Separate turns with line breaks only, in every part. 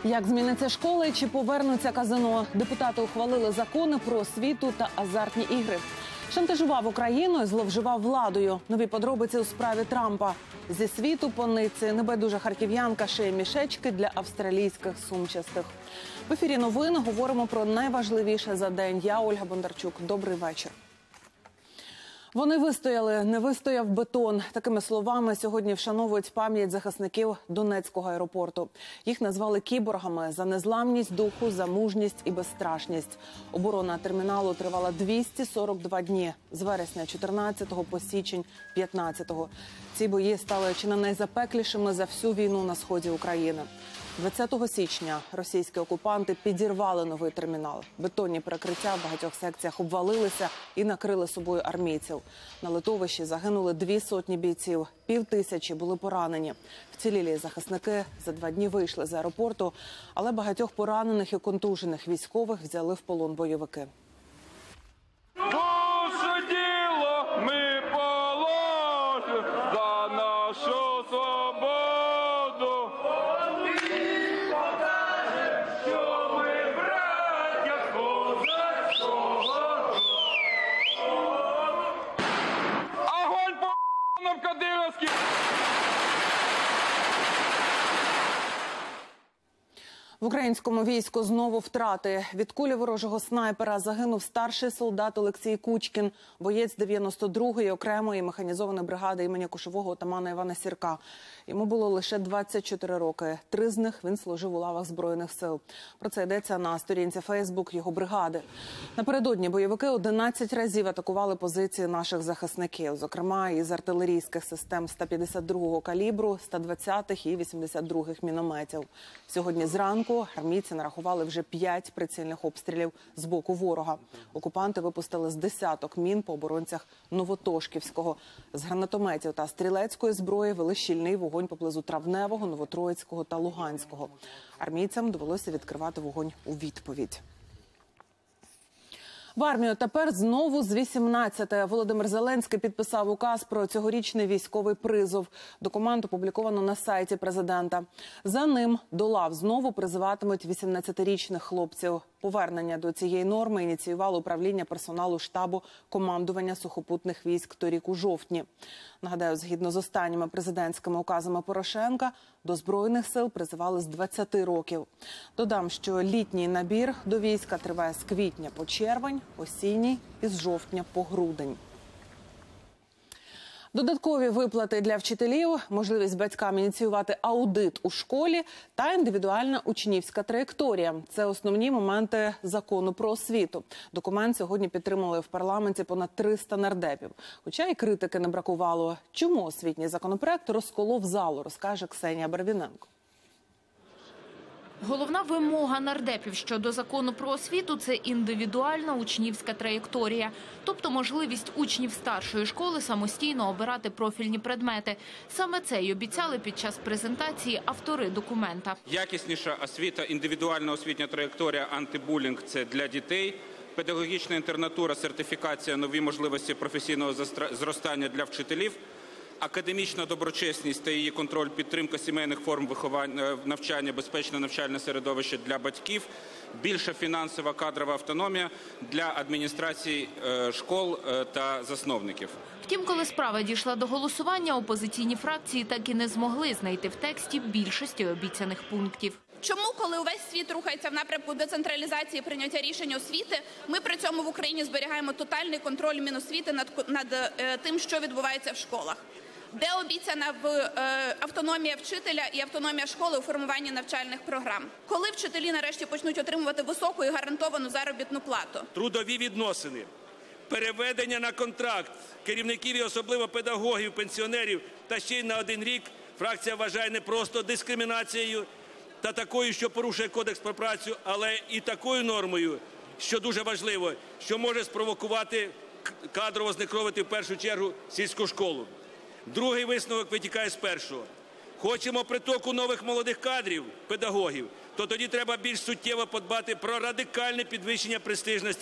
Як зміниться школа і чи повернуться казино? Депутати ухвалили закони про освіту та азартні ігри. Шантажував Україну і зловживав владою. Нові подробиці у справі Трампа. Зі світу по нитці небайдужа харків'янка шиє мішечки для австралійських сумчастих. В ефірі новин говоримо про найважливіше за день. Я Ольга Бондарчук. Добрий вечір. Вони вистояли, не вистояв бетон. Такими словами сьогодні вшановують пам'ять захисників Донецького аеропорту. Їх назвали кіборгами за незламність духу, за мужність і безстрашність. Оборона терміналу тривала 242 дні з вересня 14-го по січень 15-го. Ці бої стали чи не найзапеклішими за всю війну на сході України. 20 січня російські окупанти підірвали новий термінал. Бетонні перекриття в багатьох секціях обвалилися і накрили собою армійців. На литовищі загинули 200 бійців, 5000 були поранені. Вцілілі захисники за 2 дні вийшли з аеропорту, але багатьох поранених і контужених військових взяли в полон бойовики.
Наше діло ми положимо за нашу свободу.
В українському війську знову втрати. Від кулі ворожого снайпера загинув старший солдат Олексій Кучкін, боєць 92-ї окремої механізованої бригади імені кошового отамана Івана Сірка. Йому було лише 24 роки. 3 з них він служив у лавах Збройних сил. Про це йдеться на сторінці Фейсбук його бригади. Напередодні бойовики 11 разів атакували позиції наших захисників, зокрема із артилерійських систем 152-го калібру, 120-х і 82-х мінометів. Сьогодні зранку армійці нарахували вже 5 прицільних обстрілів з боку ворога. Окупанти випустили з десяток мін по оборонцях Новотошківського. З гранатометів та стрілецької зброї вели щільний вогонь поблизу Травневого, Новотроїцького та Луганського. Армійцям довелося відкривати вогонь у відповідь. В армію тепер знову з 18. Володимир Зеленський підписав указ про цьогорічний військовий призов. Документ опубліковано на сайті президента. За ним до лав знову призиватимуть 18-річних хлопців. Повернення до цієї норми ініціювало управління персоналу штабу командування сухопутних військ торік у жовтні. Нагадаю, згідно з останніми президентськими указами Порошенка, до Збройних сил призивали з 20 років. Додам, що літній набір до війська триває з квітня по червень, осінній – із жовтня по грудень. Додаткові виплати для вчителів, можливість батькам ініціювати аудит у школі та індивідуальна учнівська траєкторія – це основні моменти закону про освіту. Документ сьогодні підтримали в парламенті понад 300 нардепів. Хоча і критики не бракувало. Чому освітній законопроект розколов залу, розкаже Ксенія Барвіненко.
Головна вимога нардепів щодо закону про освіту – це індивідуальна учнівська траєкторія. Тобто можливість учнів старшої школи самостійно обирати профільні предмети. Саме це й обіцяли під час презентації автори документа.
Якісніша освіта, індивідуальна освітня траєкторія, антибулінг – це для дітей. Педагогічна інтернатура, сертифікація, нові можливості професійного зростання для вчителів. Академічна доброчесність та її контроль, підтримка сімейних форм виховання, навчання, безпечне навчальне середовище для батьків, більша фінансова кадрова автономія для адміністрацій школ та засновників.
Втім, коли справа дійшла до голосування, опозиційні фракції так і не змогли знайти в тексті більшості обіцяних пунктів.
Чому, коли увесь світ рухається в напрямку децентралізації прийняття рішень освіти, ми при цьому в Україні зберігаємо тотальний контроль Міносвіти над тим, що відбувається в школах? Де обіцяна автономія вчителя і автономія школи у формуванні навчальних програм? Коли вчителі нарешті почнуть отримувати високу і гарантовану заробітну плату?
Трудові відносини, переведення на контракт керівників і особливо педагогів, пенсіонерів та ще й на 1 рік фракція вважає не просто дискримінацією та такою, що порушує Кодекс про працю, але і такою нормою, що дуже важливо, що може спровокувати кадрово знекровити в першу чергу сільську школу. Другий висновок витікає з першого. Хочемо притоку нових молодих кадрів, педагогів, то тоді треба більш суттєво подбати про радикальне підвищення престижності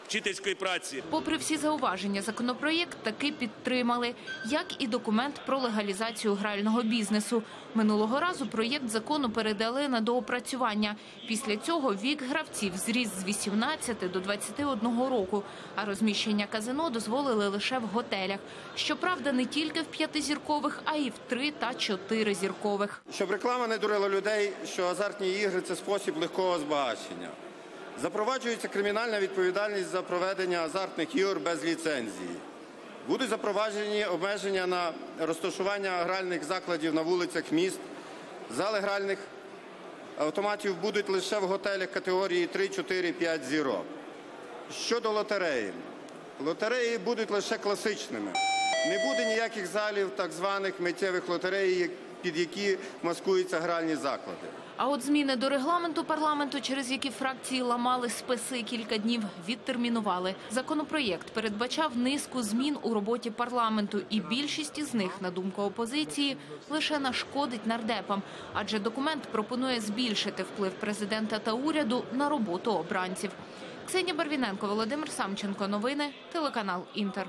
вчительської праці.
Попри всі зауваження, законопроєкт таки підтримали, як і документ про легалізацію грального бізнесу. Минулого разу проєкт закону передали на доопрацювання. Після цього вік гравців зріс з 18 до 21 року, а розміщення казино дозволили лише в готелях. Щоправда, не тільки в 5-зіркових, а й в 3- та 4-зіркових.
Щоб реклама не дурила людей, що азартні ігри – це спосіб легкого збагачення. Запроваджується кримінальна відповідальність за проведення азартних ігор без ліцензії. Будуть запроваджені обмеження на розташування гральних закладів на вулицях міст. Зали гральних автоматів будуть лише в готелях категорії 3, 4, 5 зірок. Щодо лотереї. Лотереї будуть лише класичними. Не буде ніяких залів так званих миттєвих лотерей, під які маскуються гральні заклади.
А от зміни до регламенту парламенту, через які фракції ламали списи кілька днів, відтермінували. Законопроєкт передбачав низку змін у роботі парламенту, і більшість із них, на думку опозиції, лише нашкодить нардепам, адже документ пропонує збільшити вплив президента та уряду на роботу обранців. Ксенія Барвіненко, Володимир Самченко. Новини, телеканал «Інтер».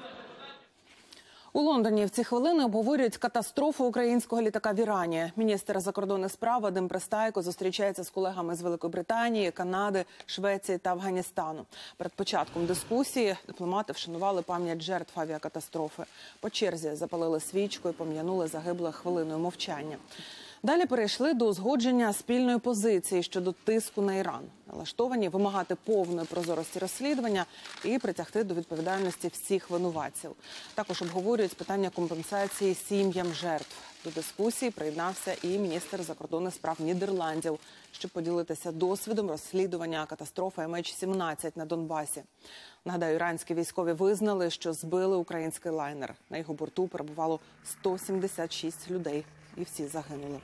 У Лондоні в ці хвилини обговорюють катастрофу українського літака в Ірані. Міністр закордонних справ Вадим Пристайко зустрічається з колегами з Великої Британії, Канади, Швеції та Афганістану. Перед початком дискусії дипломати вшанували пам'ять жертв авіакатастрофи. По черзі запалили свічку і пом'янули загиблих хвилиною мовчання. Далі перейшли до узгодження спільної позиції щодо тиску на Іран. Налаштовані вимагати повної прозорості розслідування і притягти до відповідальності всіх винуватців. Також обговорюють питання компенсації сім'ям жертв. До дискусії приєднався і міністр закордонних справ Нідерландів, щоб поділитися досвідом розслідування катастрофи MH17 на Донбасі. Нагадаю, іранські військові визнали, що збили український лайнер. На його борту перебувало 176 людей. І всі загинули.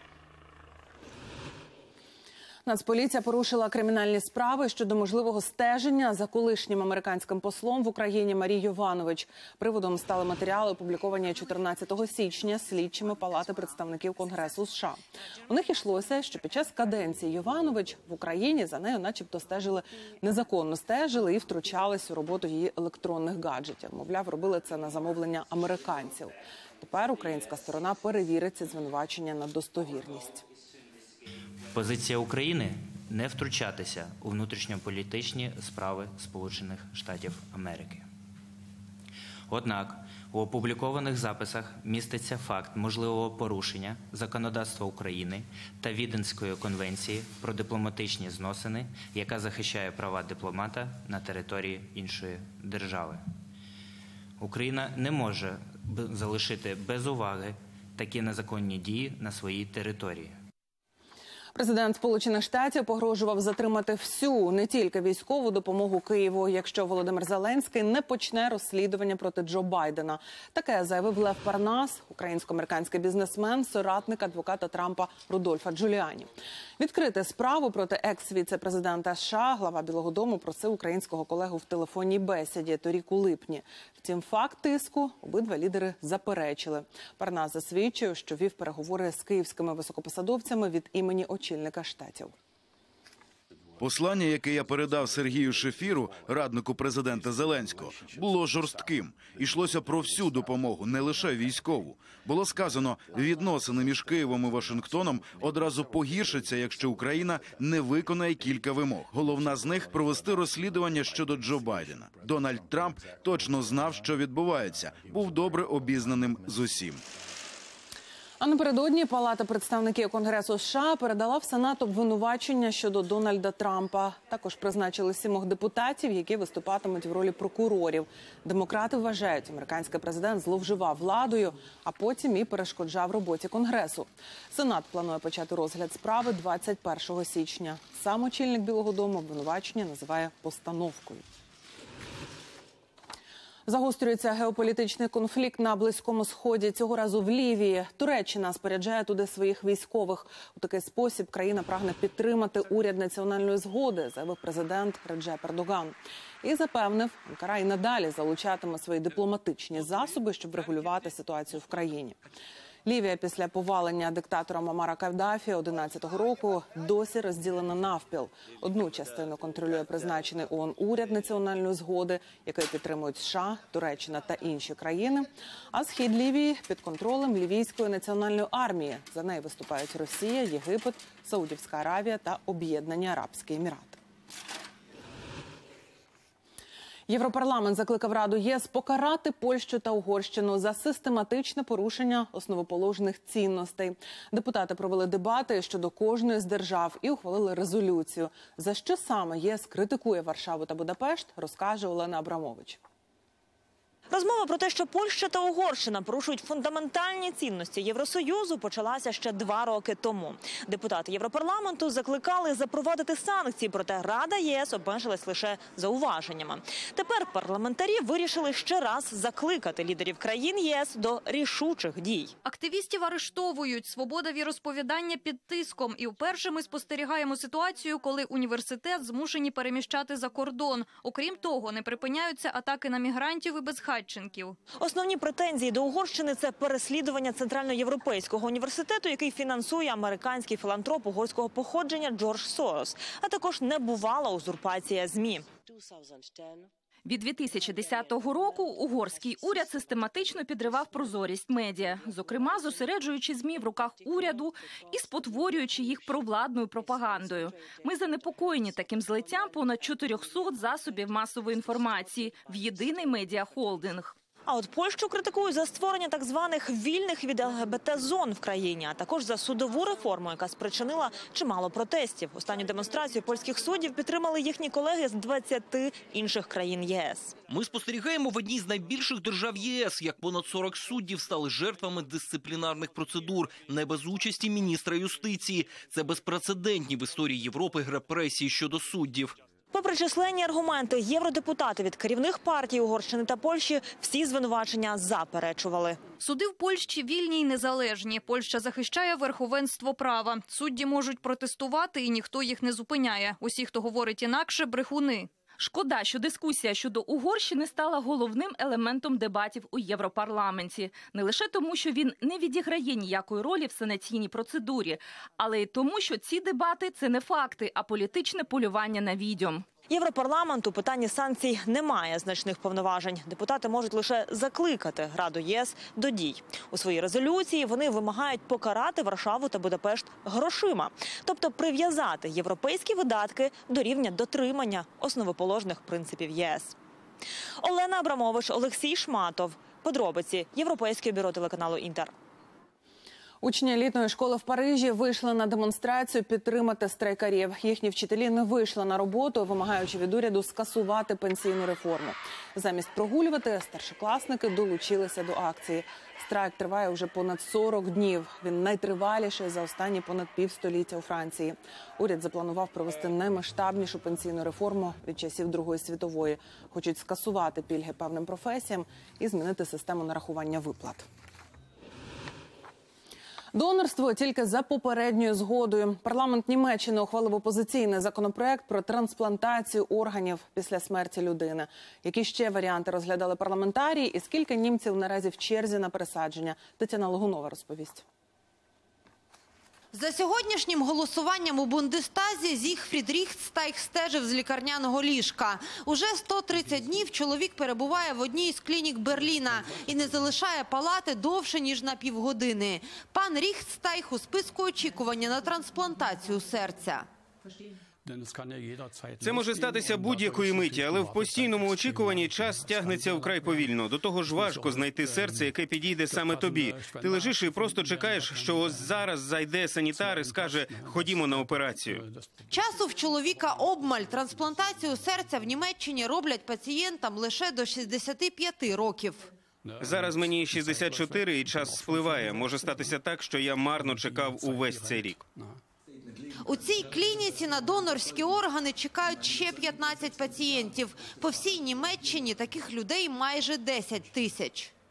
Нацполіція порушила кримінальні справи щодо можливого стеження за колишнім американським послом в Україні Марі Йованович. Приводом стали матеріали, опубліковані 14 січня слідчими Палати представників Конгресу США. У них йшлося, що під час каденції Йованович в Україні за нею начебто незаконно стежили і втручались у роботу її електронних гаджетів. Мовляв, робили це на замовлення американців. Тепер українська сторона перевірить ці звинувачення на достовірність.
Позиція України – не втручатися у внутрішньополітичні справи Сполучених Штатів Америки. Однак у опублікованих записах міститься факт можливого порушення законодавства України та Віденської конвенції про дипломатичні зносини, яка захищає права дипломата на території іншої держави. Україна не може залишити без уваги такі незаконні дії на своїй території.
Президент Сполучених Штатів погрожував затримати всю, не тільки військову допомогу Києву, якщо Володимир Зеленський не почне розслідування проти Джо Байдена. Таке заявив Лев Парнас, українсько-американський бізнесмен, соратник адвоката Трампа Рудольфа Джуліані. Відкрити справу проти екс-віце-президента США глава Білого дому просив українського колегу в телефонній бесіді торік у липні. Втім, факт тиску обидва лідери заперечили. Парнас засвідчив, що вів переговори з київськими високопосадовцями від імені очільника штатів.
Послання, яке я передав Сергію Шефіру, раднику президента Зеленського, було жорстким. Ішлося про всю допомогу, не лише військову. Було сказано, відносини між Києвом і Вашингтоном одразу погіршаться, якщо Україна не виконає кілька вимог. Головна з них – провести розслідування щодо Джо Байдена. Дональд Трамп точно знав, що відбувається, був добре обізнаним з усім.
А напередодні Палата представників Конгресу США передала в Сенат обвинувачення щодо Дональда Трампа. Також призначили 7 депутатів, які виступатимуть в ролі прокурорів. Демократи вважають, американський президент зловживав владою, а потім і перешкоджав роботі Конгресу. Сенат планує почати розгляд справи 21 січня. Сам очільник Білого дому обвинувачення називає постановкою. Загострюється геополітичний конфлікт на Близькому Сході, цього разу в Лівії. Туреччина споряджає туди своїх військових. У такий спосіб країна прагне підтримати уряд національної згоди, заявив президент Реджеп Ердоган. І запевнив, Анкара і надалі залучатиме свої дипломатичні засоби, щоб регулювати ситуацію в країні. Лівія після повалення диктатора Муаммара Каддафі 2011 року досі розділена навпіл. Одну частину контролює призначений ООН уряд національної згоди, який підтримують США, Туреччина та інші країни. А схід Лівії під контролем Лівійської національної армії. За неї виступають Росія, Єгипет, Саудівська Аравія та Об'єднані Арабські Емірати. Європарламент закликав Раду ЄС покарати Польщу та Угорщину за систематичне порушення основоположних цінностей. Депутати провели дебати щодо кожної з держав і ухвалили резолюцію. За що саме ЄС критикує Варшаву та Будапешт, розкаже Олена Абрамович.
Розмова про те, що Польща та Угорщина порушують фундаментальні цінності Євросоюзу, почалася ще 2 роки тому. Депутати Європарламенту закликали запровадити санкції, проте Рада ЄС обмежилась лише зауваженнями. Тепер парламентарі вирішили ще раз закликати лідерів країн ЄС до рішучих дій.
Активістів арештовують, свобода віросповідання під тиском. І вперше ми спостерігаємо ситуацію, коли університет змушені переміщати за кордон. Окрім того, не припиняються атаки на мігрантів і безхатченків.
Основні претензії до Угорщини – це переслідування Центральноєвропейського університету, який фінансує американський філантроп угорського походження Джордж Сорос, а також небувала узурпація ЗМІ.
Від 2010 року угорський уряд систематично підривав прозорість медіа, зокрема зосереджуючи ЗМІ в руках уряду і спотворюючи їх провладною пропагандою. Ми занепокоєні таким злиттям понад 400 засобів масової інформації в єдиний медіахолдинг.
А от Польщу критикують за створення так званих вільних від ЛГБТ-зон в країні, а також за судову реформу, яка спричинила чимало протестів. Останню демонстрацію польських суддів підтримали їхні колеги з 20 інших країн ЄС.
Ми спостерігаємо в одній з найбільших держав єС, як понад 40 суддів стали жертвами дисциплінарних процедур, не без участі міністра юстиції. Це безпрецедентні в історії Європи репресії щодо суддів.
Попри численні аргументи, євродепутати від керівних партій Угорщини та Польщі всі звинувачення заперечували.
Суди в Польщі вільні й незалежні. Польща захищає верховенство права. Судді можуть протестувати, і ніхто їх не зупиняє. Усі, хто говорить інакше – брехуни. Шкода, що дискусія щодо Угорщини стала головним елементом дебатів у Європарламенті. Не лише тому, що він не відіграє ніякої ролі в санкційній процедурі, але й тому, що ці дебати – це не факти, а політичне полювання на відьом.
Європарламент у питанні санкцій не має значних повноважень. Депутати можуть лише закликати Раду ЄС до дій. У своїй резолюції вони вимагають покарати Варшаву та Будапешт грошима. Тобто прив'язати європейські видатки до рівня дотримання основоположних принципів ЄС. Олена Абрамович, Олексій Шматов. Подробиці. Європейське бюро телеканалу «Інтер».
Учні елітної школи в Парижі вийшли на демонстрацію підтримати страйкарів. Їхні вчителі не вийшли на роботу, вимагаючи від уряду скасувати пенсійну реформу. Замість прогулювати, старшокласники долучилися до акції. Страйк триває вже понад 40 днів. Він найтриваліший за останні понад півстоліття у Франції. Уряд запланував провести наймасштабнішу пенсійну реформу від часів Другої світової. Хочуть скасувати пільги певним професіям і змінити систему нарахування виплат. Донорство тільки за попередньою згодою. Парламент Німеччини ухвалив опозиційний законопроект про трансплантацію органів після смерті людини. Які ще варіанти розглядали парламентарії і скільки німців наразі в черзі на пересадження? Тетяна Логунова розповість.
За сьогоднішнім голосуванням у Бундестазі Зігфрід Ріхтстайг стежив з лікарняного ліжка. Уже 130 днів чоловік перебуває в одній з клінік Берліна і не залишає палати довше, ніж на півгодини. Пан Ріхтстайг у списку очікування на трансплантацію серця.
Це може статися будь-якої миті, але в постійному очікуванні час тягнеться вкрай повільно. До того ж важко знайти серце, яке підійде саме тобі. Ти лежиш і просто чекаєш, що ось зараз зайде санітар і скаже «ходімо на операцію».
Часу в чоловіка обмаль. Трансплантацію серця в Німеччині роблять пацієнтам лише до 65 років.
Зараз мені 64 і час спливає. Може статися так, що я марно чекав увесь цей рік.
У цій клініці на донорські органи чекають ще 15 пацієнтів. По всій Німеччині таких людей майже 10 тисяч.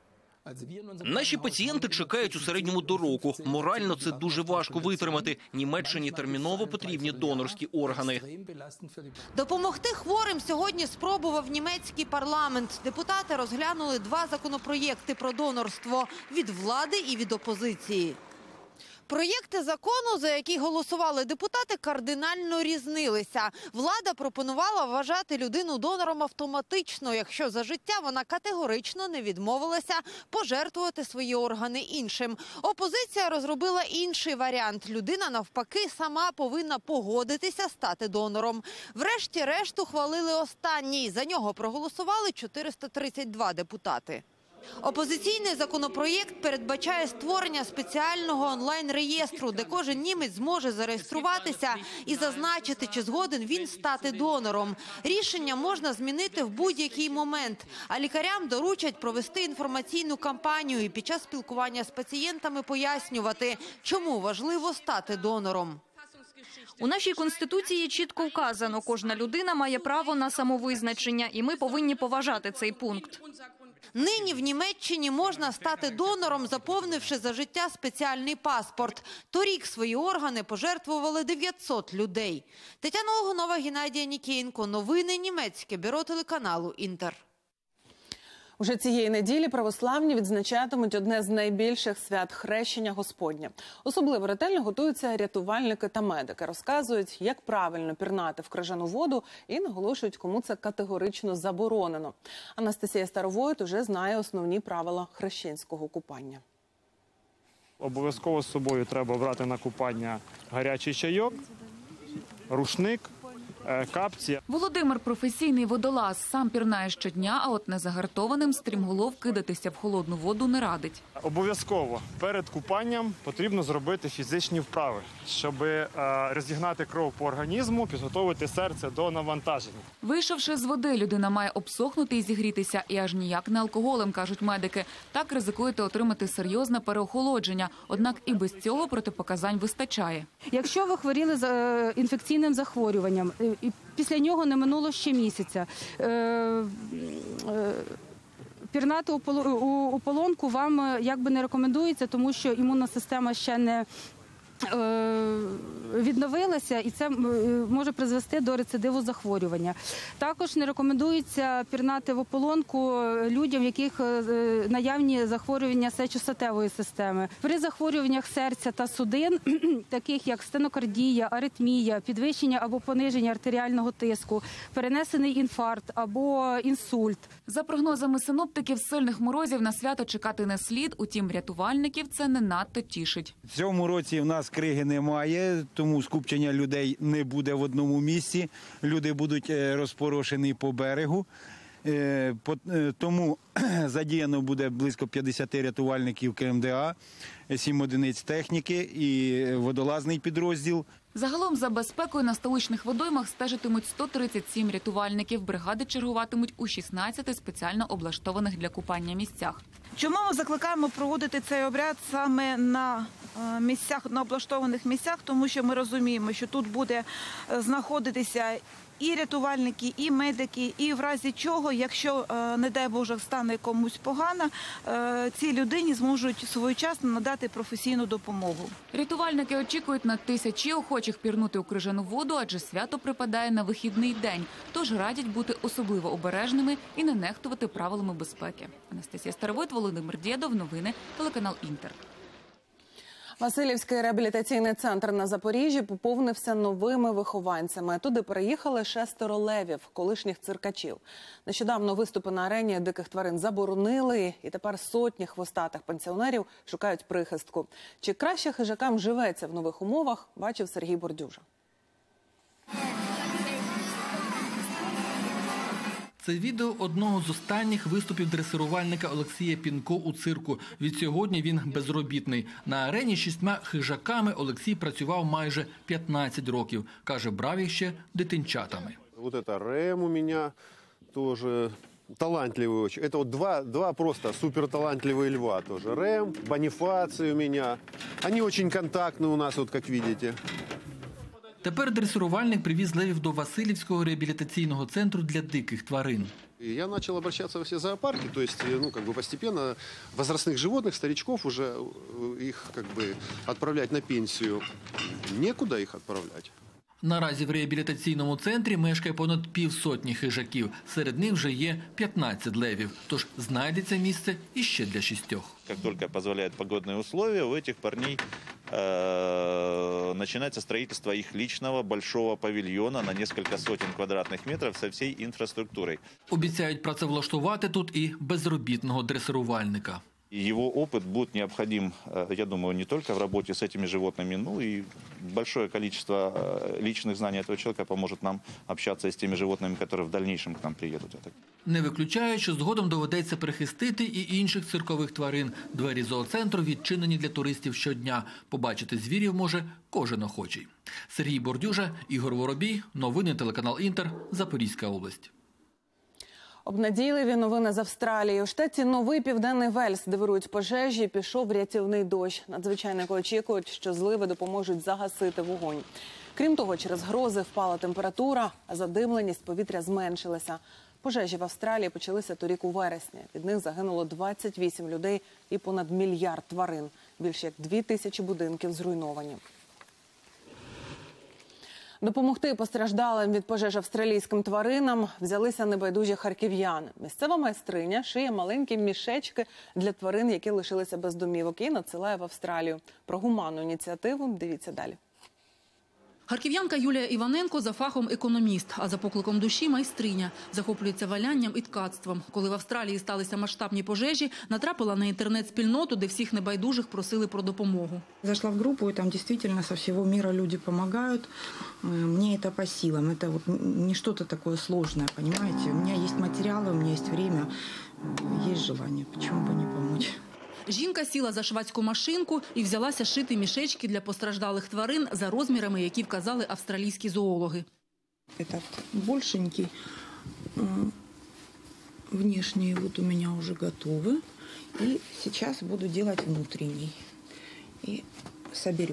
Наші пацієнти чекають у середньому до року. Морально це дуже важко витримати. Німеччині терміново потрібні донорські органи.
Допомогти хворим сьогодні спробував німецький парламент. Депутати розглянули 2 законопроєкти про донорство – від влади і від опозиції. Проєкти закону, за які голосували депутати, кардинально різнилися. Влада пропонувала вважати людину донором автоматично, якщо за життя вона категорично не відмовилася пожертвувати свої органи іншим. Опозиція розробила інший варіант. Людина, навпаки, сама повинна погодитися стати донором. Врешті-решт ухвалили останній. За нього проголосували 432 депутати. Опозиційний законопроєкт передбачає створення спеціального онлайн-реєстру, де кожен німець зможе зареєструватися і зазначити, чи згоден він стати донором. Рішення можна змінити в будь-який момент, а лікарям доручать провести інформаційну кампанію і під час спілкування з пацієнтами пояснювати, чому важливо стати донором.
У нашій Конституції чітко вказано, кожна людина має право на самовизначення, і ми повинні поважати цей пункт.
Нині в Німеччині можна стати донором, заповнивши за життя спеціальний паспорт. Торік свої органи пожертвували 900 людей. Тетяна Огонова, Геннадія Нікієнко. Новини німецьке бюро телеканалу «Інтер».
Уже цієї неділі православні відзначатимуть одне з найбільших свят – Хрещення Господнє. Особливо ретельно готуються рятувальники та медики. Розказують, як правильно пірнати в крижану воду і наголошують, кому це категорично заборонено. Анастасія Старовоїт уже знає основні правила хрещенського купання.
Обов'язково з собою треба брати на купання гарячий чайок, рушник, капці.
Володимир – професійний водолаз. Сам пірнає щодня, а от незагартованим стрімголов кидатися в холодну воду не радить.
Обов'язково перед купанням потрібно зробити фізичні вправи, щоб розігнати кров по організму, підготовити серце до навантаження.
Вийшовши з води, людина має обсохнути і зігрітися. І аж ніяк не алкоголем, кажуть медики. Так ризикуєте отримати серйозне переохолодження. Однак і без цього протипоказань вистачає.
Якщо ви хворіли з інфекційним захворюванням, і після нього не минуло ще місяця, пірнати у полонку вам якби не рекомендується, тому що імунна система ще не відновилася, і це може призвести до рецидиву захворювання. Також не рекомендується пірнати в ополонку людям, в яких наявні захворювання сечостатевої системи. При захворюваннях серця та судин, таких як стенокардія, аритмія, підвищення або пониження артеріального тиску, перенесений інфаркт або інсульт.
За прогнозами синоптиків, сильних морозів на свято чекати не слід, утім рятувальників це не надто тішить.
В цьому році в нас криги немає, тому скупчення людей не буде в одному місці. Люди будуть розпорошені по берегу. Тому задіяно буде близько 50 рятувальників КМДА, 7 одиниць техніки і водолазний підрозділ.
Загалом за безпекою на столичних водоймах стежитимуть 137 рятувальників. Бригади чергуватимуть у 16 спеціально облаштованих для купання місцях.
Чому ми закликаємо проводити цей обряд саме на місцях, на облаштованих місцях? Тому що ми розуміємо, що тут буде знаходитися і рятувальники, і медики, і в разі чого, якщо, не дай Боже, стане комусь погано, цій людині зможуть своєчасно надати професійну допомогу.
Рятувальники очікують на тисячі охочих пірнути у крижану воду, адже свято припадає на вихідний день. Тож радять бути особливо обережними і не нехтувати правилами безпеки. Анастасія Старовоїт, Володимир Дєдов. Новини телеканал «Інтер».
Василівський реабілітаційний центр на Запоріжжі поповнився новими вихованцями. Туди переїхали 6 левів, колишніх циркачів. Нещодавно виступи на арені диких тварин заборонили, і тепер сотні хвостатих пенсіонерів шукають прихистку. Чи краще хижакам живеться в нових умовах, бачив Сергій Бордюжа.
Це відео одного з останніх виступів дресирувальника Олексія Пінко у цирку. Відсьогодні він безробітний. На арені з 6 хижаками Олексій працював майже 15 років. Каже, брав їх ще дитинчатами.
Вот это Рэм у меня тоже талантливый очень. Это вот два просто суперталантливые льва тоже. Рэм, Бонифаций у меня. Они очень контактны у нас, вот как видите.
Тепер дресирувальник привіз левів до Василівського реабілітаційного центру для диких тварин.
Я начал обращаться во все зоопарки, то есть, постепенно возрастных животных, старичков уже их отправлять на пенсию. Некуда их отправлять.
Наразі в реабілітаційному центрі мешкає понад півсотні хижаків. Серед них вже є 15 левів. Тож знайдеться місце іще для 6.
Как только позволяют погодные условия, у этих парней начинается строительство их личного большого павильона на несколько сотен квадратных метров со всей инфраструктурой.
Обіцяють працевлаштувати тут і безробітного дресирувальника.
Его опыт будет необходим, я думаю, не только в работе с этими животными, но и большое количество личных знаний этого человека поможет нам общаться с теми животными, которые в дальнейшем к нам приедут.
Не виключають, що згодом доведеться прихистити і інших циркових тварин. Двері зооцентру відчинені для туристів щодня. Побачити звірів може кожен охочий. Сергій Бордюжа, Ігор Воробій. Новини телеканал «Інтер», Запорізька область.
Обнадійливі новини з Австралії. У штаті Новий Південний Вельс, де вирують пожежі, пішов рятівний дощ. Надзвичайники очікують, що зливи допоможуть загасити вогонь. Крім того, через грози впала температура, а задимленість повітря зменшилася. Пожежі в Австралії почалися торік у вересні. Від них загинуло 28 людей і понад 1 мільярд тварин. Більше як 2000 будинків зруйновані. Допомогти постраждалим від пожеж австралійським тваринам взялися небайдужі харків'яни. Місцева майстриня шиє маленькі мішечки для тварин, які лишилися без домівок, і надсилає в Австралію. Про гуманну ініціативу дивіться далі.
Харків'янка Юлія Іваненко за фахом економіст, а за покликом душі – майстриня. Захоплюється валянням і ткацтвом. Коли в Австралії сталися масштабні пожежі, натрапила на інтернет-спільноту, де всіх небайдужих просили про допомогу.
Зайшла в групу, і там дійсно со всього світу люди допомагають. Мені це по силам. Це не щось таке складне, розумієте? У мене є матеріали, у мене є час, є бажання. Чому б не допомогти?
Жінка сіла за швадську машинку і взялася шити мішечки для постраждалих тварин за розмірами, які вказали австралійські зоологи.
Этот большенький, внешние вот у меня уже готовы. И сейчас буду делать внутренний. И соберем.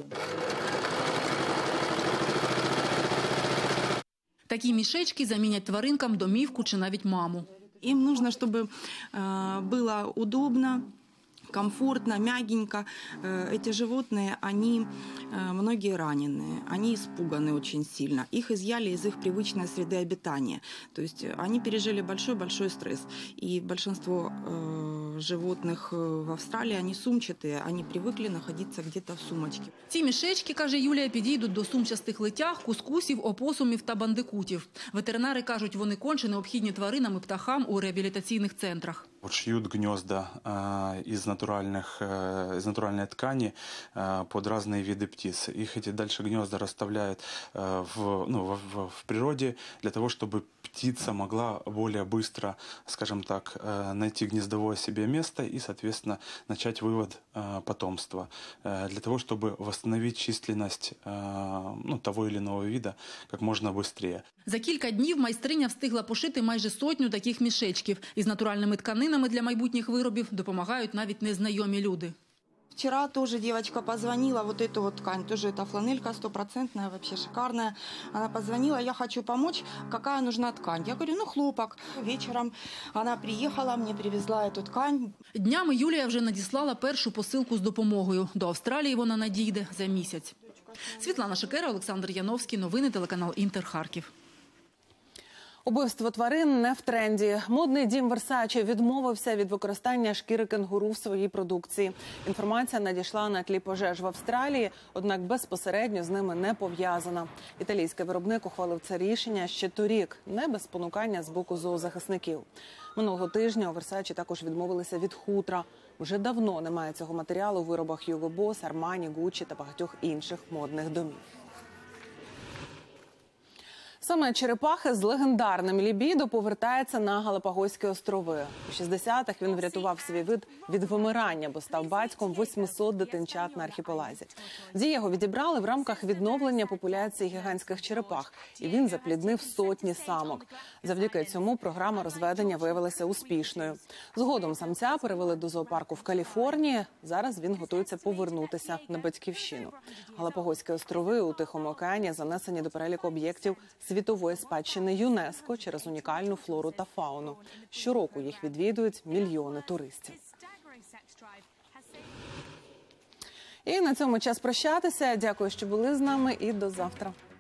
Такі мішечки замінять тваринкам домівку чи навіть маму.
Им нужно, чтобы было удобно, комфортно, мягенько. Эти животные, они многие раненые, они испуганы очень сильно. Их изъяли из их привычной среды обитания. То есть они пережили большой-большой стресс. И большинство животных в Австралии, они сумчатые, они привыкли находиться где-то в сумочке.
Ці мішечки, каже Юлія, підійдуть до сумчастих летях, кускусів, опосумів та бандикутів. Ветеринари кажуть, вони конче необхідні тваринам і птахам у реабілітаційних центрах.
Шьют гнезда из натуральной ткани под разные виды птиц. Их эти дальше гнезда расставляют в природе для того, чтобы птица могла более быстро, скажем так, найти гнездовое себе место и, соответственно, начать вывод потомства. Для того, чтобы восстановить численность того или иного вида как можно быстрее.
За кілька днів майстриня встигла пошити майже 100 таких мішечків. Із натуральними тканинами для майбутніх виробів допомагають навіть незнайомі люди.
Вчера тоже девочка позвонила, вот эту вот ткань, тоже это фланелька 100%, вообще шикарная. Она позвонила, я хочу помочь, какая нужна ткань. Я говорю, хлопок. Вечером она приехала, мне привезла эту ткань.
Днями Юлія вже надіслала першу посилку з допомогою. До Австралії вона надійде за місяць. Світлана Шикера, Олександр Яновський. Новини телеканал «Інтер», Харків.
Убивство тварин не в тренді. Модний дім Версаче відмовився від використання шкіри кенгуру в своїй продукції. Інформація надійшла на тлі пожеж в Австралії, однак безпосередньо з ними не пов'язана. Італійський виробник ухвалив це рішення ще торік, не без спонукання з боку зоозахисників. Минулого тижня у Версаче також відмовилися від хутра. Вже давно немає цього матеріалу у виробах Hugo Boss, Armani, Gucci та багатьох інших модних домів. Саме черепахи з легендарним лібідо повертається на Галапагоські острови. У 60-х він врятував свій вид від вимирання, бо став батьком 800 дитинчат на архіпелазі. Його відібрали в рамках відновлення популяції гігантських черепах, і він запліднив сотні самок. Завдяки цьому програма розведення виявилася успішною. Згодом самця перевели до зоопарку в Каліфорнії. Зараз він готується повернутися на батьківщину. Галапагоські острови у Тихому океані занесені до переліку об'єктів світової спадщини ЮНЕСКО через унікальну флору та фауну. Щороку їх відвідують мільйони туристів. І на цьому час прощатися. Дякую, що були з нами, і до завтра.